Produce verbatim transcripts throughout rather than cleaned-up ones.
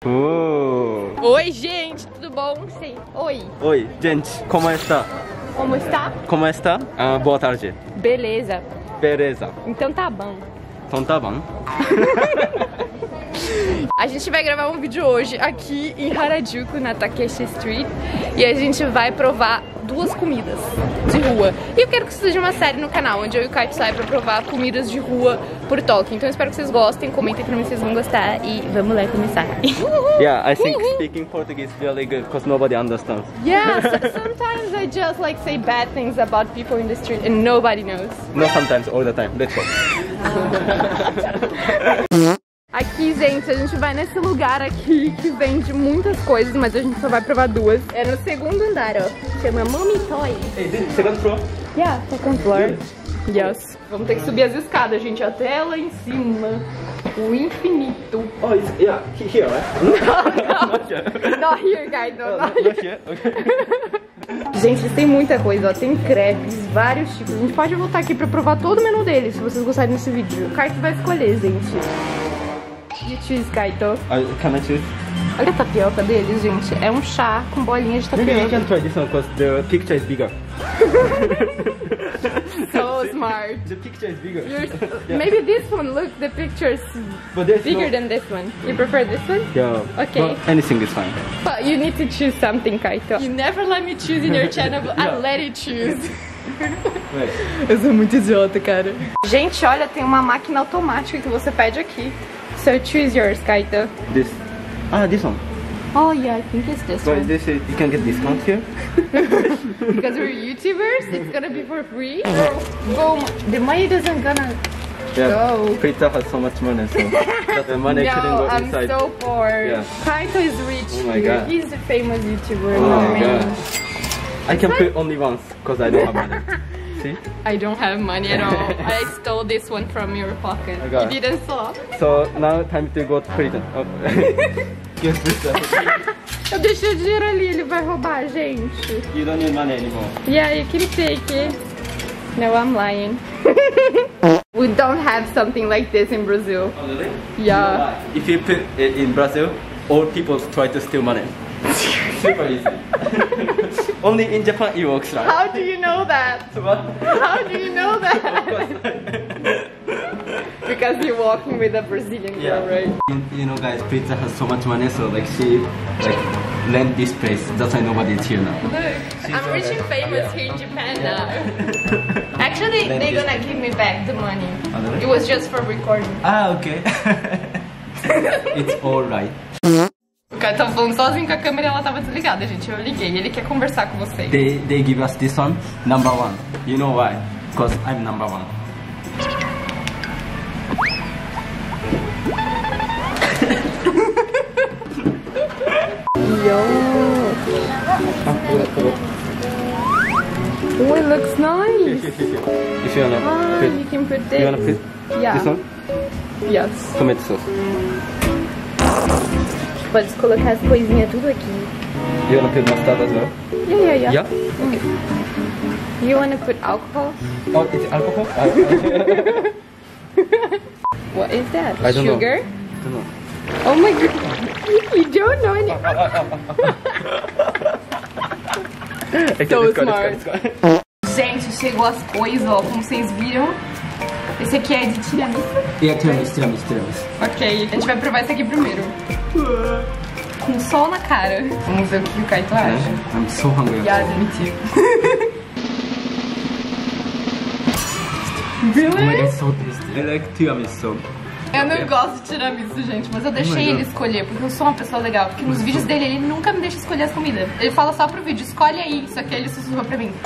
Uh. Oi, gente, tudo bom? Sim. Oi. Oi, gente, como está? Como está? Como está? Ah, boa tarde. Beleza. Beleza. Então tá bom. Então tá bom. A gente vai gravar um vídeo hoje aqui em Harajuku, na Takeshi Street, e a gente vai provar duas comidas de rua. E eu quero que isso seja uma série no canal, onde eu e o Kaito saem pra provar comidas de rua por Tóquio. Então eu espero que vocês gostem, comentem pra mim se vocês vão gostar e vamos lá começar. Yeah, I think speaking Portuguese is really good because nobody understands. Yeah, so sometimes I just like say bad things about people in the street and nobody knows. Not sometimes, all the time. Let's go. Aqui, gente, a gente vai nesse lugar aqui que vende muitas coisas, mas a gente só vai provar duas. É no segundo andar, ó. Chama Mommy Toy. Hey, this is second floor? Yeah, second floor. Yes. Vamos ter que subir as escadas, gente, até lá em cima. O infinito. Oh, it's, yeah, here, right? Não, Not here. not here, guys. No, No, not not here. here? Okay. Gente, eles têm muita coisa, ó. Tem crepes, vários tipos. A gente pode voltar aqui pra provar todo o menu deles, se vocês gostarem desse vídeo. O Kaito vai escolher, gente. You choose, Kaito. I, can I choose? Olha a tapioca deles, gente. É um chá com bolinha de tapioca. Maybe I can try this one because the picture is bigger. So smart. The picture is bigger. You're, Yeah. maybe this one, look, the picture's But there's bigger no... than this one. You prefer this one? Yeah. Okay. Well, anything is fine. But you need to choose something, Kaito. You never let me choose in your channel, but I Yeah. let you choose. Wait. Eu sou muito idiota, cara. Gente, olha, tem uma máquina automática que você pede aqui. So choose yours, Kaito. This. Ah, this one. Oh yeah, I think it's this But one. this is, you can get discount here. Because we're YouTubers, it's gonna be for free. Boom. The money doesn't gonna Yeah. go. Peter has so much money, so that the money couldn't No, go I'm inside. so poor. Yeah. Kaito is rich Oh my here. God. He's a famous YouTuber. Oh not my me. God. I can pay only once because I don't have money. See? I don't have money at all. I stole this one from your pocket. I got You it. didn't steal. So now time to go to prison. Oh. Guess this. Eu deixei o dinheiro ali, ele vai roubar, gente. You don't need money anymore. Yeah, you can take it. No, I'm lying. We don't have something like this in Brazil. Oh really? Yeah. If you put it in Brazil, all people try to steal money. Super easy. Only in Japan it works, right? How do you know that? What? How do you know that? Because you're walking with a Brazilian Yeah. girl, right? You, you know, guys, Pizza has so much money, so like she like lent this place. That's why nobody's here now. Look, I'm rich and famous Yeah. here in Japan now. Actually, Then they're this- gonna give me back the money. Oh, really? It was just for recording. Ah, okay. It's alright. O cara tava falando sozinho com a câmera e ela tava desligada, gente. Eu liguei, ele quer conversar com vocês. They they give us this one, number one. You know why? Because I'm number one. Yo. Oh, it looks nice. If you wanna Ah, put, you can put this. you wanna put Yeah. this one, Yes. tomato sauce. Pode colocar as coisinhas tudo aqui. You wanna put mustard as well? Yeah, yeah, yeah. Yeah. Okay. You wanna put alcohol? Oh, it's alcohol. I, What is that? I don't know. Sugar? I don't know. Oh my god. You don't know any. Okay, So let's go, smart. let's go, let's go. Gente, chegou as coisas, ó, como vocês viram. Esse aqui é de tiramisu. Yeah, tiramisu, tiramisu, tiramisu. Ok, a gente vai provar esse aqui primeiro. Com sol na cara. Vamos ver o que o Kaito acha. I'm so hungry. Yeah, me too. Really? Oh my god, so tasty. I like tiramisu. Eu não gosto de tiramisu, gente, mas eu deixei ele escolher, porque eu sou uma pessoa legal. Porque nos vídeos dele, ele nunca me deixa escolher as comidas. Ele fala só pro vídeo, escolhe aí, só que aí ele sussurra pra mim.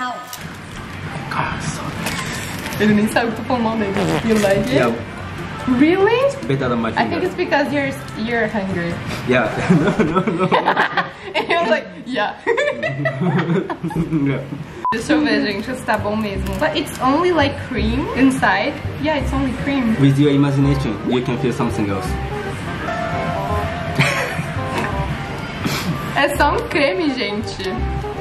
God, so Ele nem sabe o que eu tô falando mal dele. You like it? Yeah, Really? better than my I think finger. it's because you're you're hungry. Yeah, no, no, no. And he was like, yeah. Yeah. Deixa eu ver, gente, se tá bom mesmo. But it's only like cream inside. Yeah, it's only cream. With your imagination, you can feel something else. É só um creme, gente.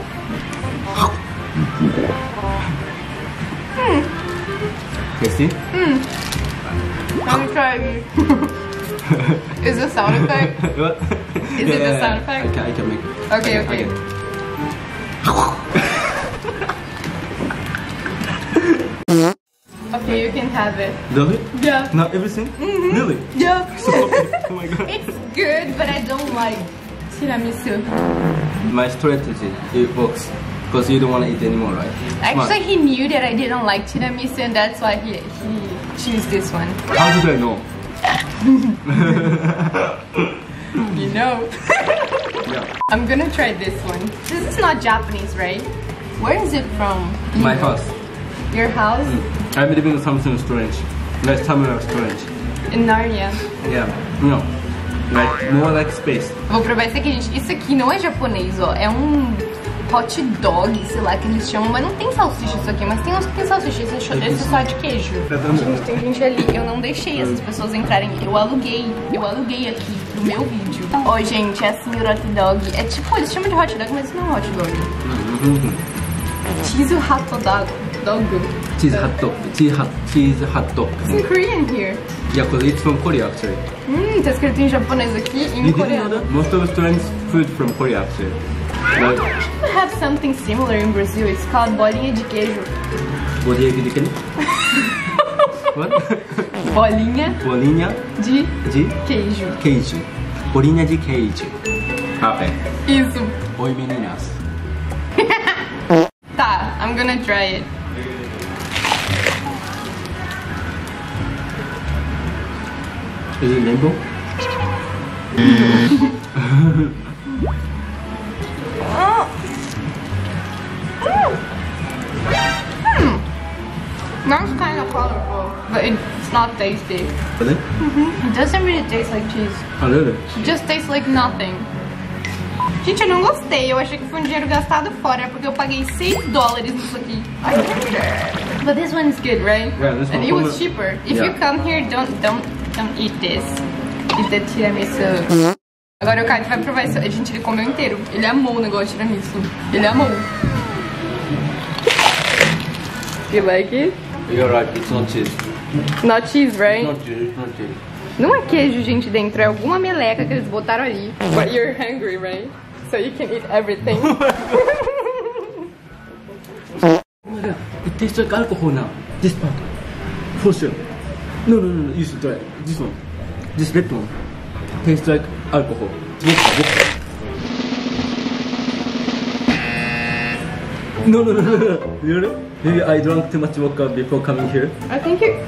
Hum. Tasty? Let me try it. Is the sound effect? What? Is it the yeah, sound I effect? can, I can make it. Okay, I okay. can. Okay, you can have it. Really? Yeah. Not everything? Mhm. Really? Yeah. Oh my god. It's good, but I don't like tiramisu. My strategy, it works. Because you don't want to eat anymore, right? Actually, he knew that I didn't like tiramisu, and that's why he he chose this one. How did I know? You know. Yeah. I'm gonna try this one. This is not Japanese, right? Where is it from? My You know? house. Your house? I'm living something strange. Like somewhere strange. In Narnia. Yeah. No. Like more like space. Vou provar esse aqui, gente. Isso aqui não é japonês, ó. É um hot dog, sei lá, que eles chamam. Mas não tem salsicha isso aqui. Mas tem uns que tem salsicha. Esse é só- esse é só de queijo. Gente, tem gente ali. Eu não deixei essas pessoas entrarem. Eu aluguei. Eu aluguei aqui pro meu vídeo. Ó, gente, é assim o hot dog. É tipo, eles chamam de hot dog, mas isso não é hot dog. Cheese hot dog. Dog. Cheese hot dog. Cheese hot, cheese hot dog. It's in Korean here. Yeah, because it's from Korea actually. Hum, tá escrito em japonês aqui e em You didn't know coreano. that? Most of the strange food from Korea actually. Like, We have something similar in Brazil. It's called bolinha de queijo. bolinha de queijo. What? Bolinha Bolinha de de queijo. queijo. Bolinha de queijo. Perfect. Isso. Oi meninas. Tá, I'm gonna try it. Is it rainbow? That's kind of colorful, but it's not tasty. Really? It doesn't really taste like cheese. Oh really? It just tastes like nothing. Gente, eu não gostei. Eu achei que foi um dinheiro gastado fora, porque eu paguei seis dólares nisso aqui. I hate it. But this one is good, right? Yeah, this And one- it was cheaper. If Yeah. you come here, don't don't don't eat this. Eat the tiramisu. Agora o Caio vai provar isso. Gente, ele comeu inteiro. Ele amou o negócio de tiramisu. Ele amou. You like it? You're right, it's not cheese. Not cheese, right? Not cheese, not cheese. Não é queijo, gente, dentro. É alguma meleca que eles botaram ali. But you're hungry, right? So you can eat everything. Oh my god, it tastes like alcohol now. This part. For sure. No, no, no, no, you should try it. This one. This red one. Tastes like alcohol. Vodka, vodka. No, no, no, no, no. Really? Maybe I drank too much vodka before coming here. I think you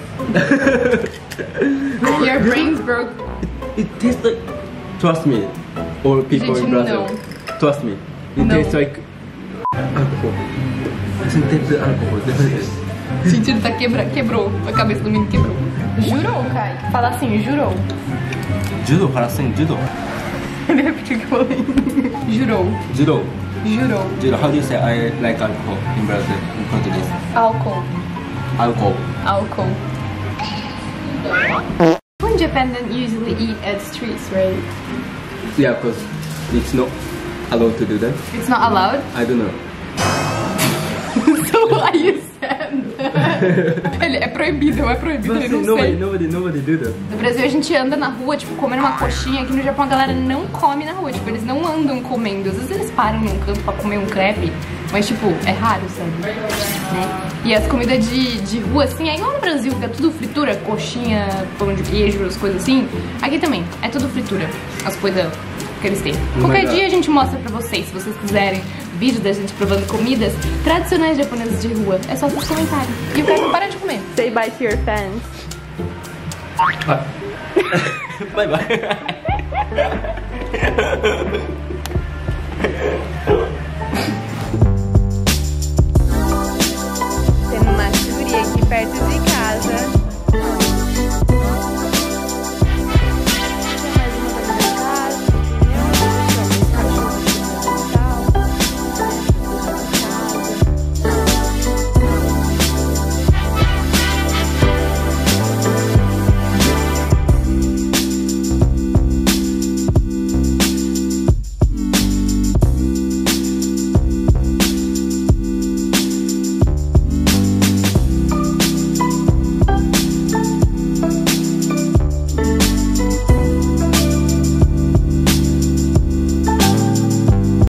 your brain's broke. It, it tastes like. Trust me, all people Did in you Brazil. know? Trust me, it No. tastes like alcohol. I think that's alcohol. Definitely. Gente, ele tá quebra quebrou. A cabeça do menino quebrou. Jurou, Kai? Fala assim, jurou. Judo, para assim, judo. Ele repetiu o que eu falei. Jurou. Judo. Jurou. Judo. How do you say I like alcohol in Brazil in Portuguese? Álcool. Alcohol. Álcool. People in Japan don't usually eat at streets, right? Yeah, because it's not allowed to do that. It's not allowed? I don't know. So why you said that? Ele é proibido, é proibido, But ele não nobody, sei. nobody, nobody do that. No Brasil a gente anda na rua, tipo, comendo uma coxinha. Aqui no Japão a galera não come na rua, tipo, eles não andam comendo. Às vezes eles param num canto pra comer um crepe, mas tipo, é raro, sabe? Né? E as comidas de, de rua, assim, é igual no Brasil, que é tudo fritura, coxinha, pão de queijo, as coisas assim. Aqui também, é tudo fritura, as coisas que eles têm. Oh Qualquer my God. dia a gente mostra pra vocês, se vocês quiserem vídeo da gente provando comidas tradicionais japonesas de rua. É só vocês comentarem. E o cara não para de comer. Say bye to your fans. Bye bye.